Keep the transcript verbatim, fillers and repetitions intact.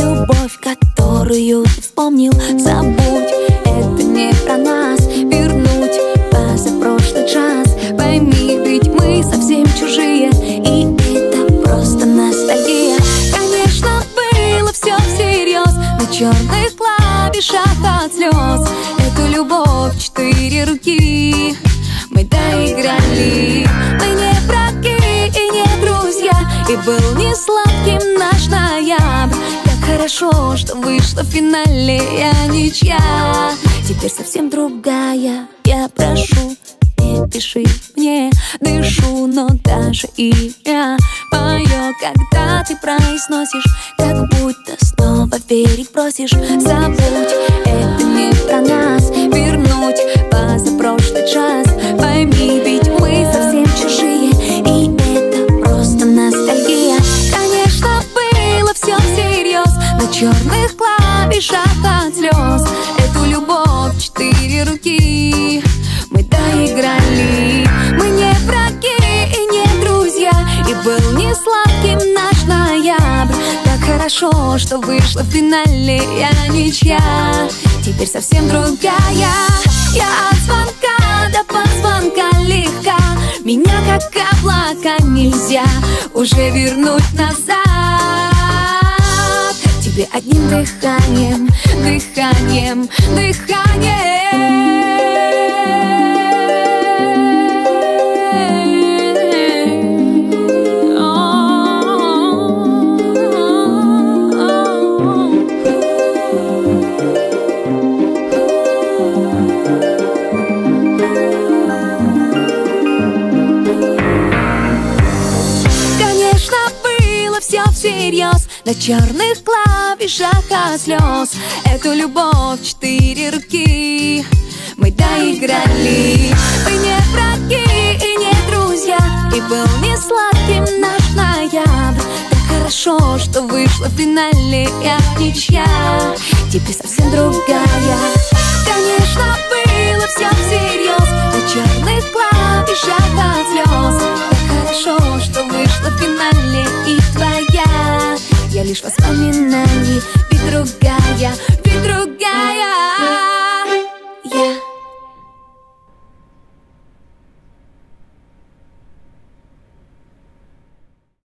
любовь, которую ты вспомнил, забудь. Это не про нас, вернуть позапрошлый час. Пойми, ведь мы совсем чужие, и это просто ностальгия. Конечно, было все всерьез, на черных клавишах от слез. Эту любовь четыре руки мы доиграли. Мы не враги и не друзья, и был не сладким наш ноябрь. Как хорошо, что вышла в финале я ничья. Теперь совсем другая. Я прошу, не пиши мне, дышу, но даже имя мое, когда ты произносишь, как будто снова верить просишь. Забудь, это не про нас, вернуть позапрошлый час. Пойми, ведь мы совсем чужие, и это просто ностальгия. Конечно, было все всерьез, на черных клавишах от слез. Эту любовь четыре руки мы доиграли. Мы не враги и не друзья, и был не сладким наш ноябрь. Так хорошо, что вышла в финале я ничья. Теперь совсем другая. Я от звонка до позвонка легка. Меня как облака нельзя уже вернуть назад. Тебе одним дыханием, дыханием, дыханием. Всерьез, на черных клавишах от слез. Эту любовь четыре руки мы доиграли. Мы не враги и не друзья, и был не сладким наш ноябрь. Так хорошо, что вышла в финале я ничья. Теперь совсем другая. Конечно, было все всерьез, на черных клавишах от слез. Так хорошо, что вышла в финале и твоя. Я лишь воспоминание,